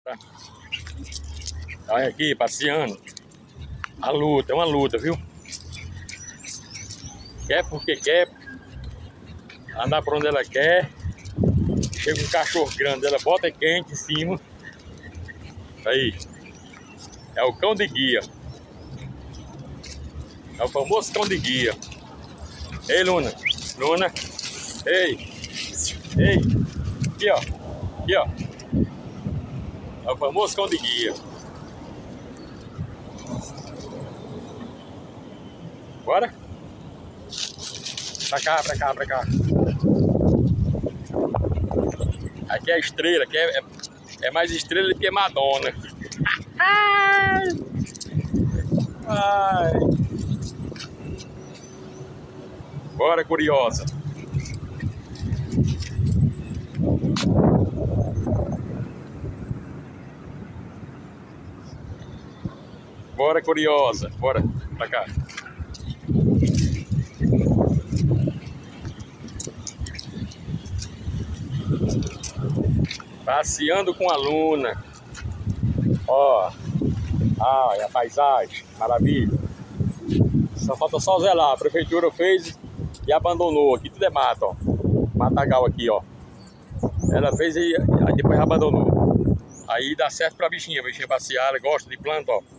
Olha aqui, passeando. A luta, é uma luta, viu? Quer porque quer. Andar por onde ela quer. Chega um cachorro grande, ela bota quente em cima. Aí. É o cão de guia. É o famoso cão de guia. Ei, Luna. Luna. Ei. Ei. Aqui, ó. Aqui, ó. É o famoso cão de guia. Bora? Pra cá, pra cá, pra cá. Aqui é a estrela, aqui é mais estrela do que Madonna. Ai. Ai. Bora, curiosa. Bora, curiosa. Bora, pra cá. Passeando com a Luna. Ó. Ai, a paisagem. Maravilha. Só falta só zelar. A prefeitura fez e abandonou. Aqui tudo é mato, ó. Matagal aqui, ó. Ela fez e depois abandonou. Aí dá certo pra bichinha. A bichinha passear, ela gosta de planta, ó.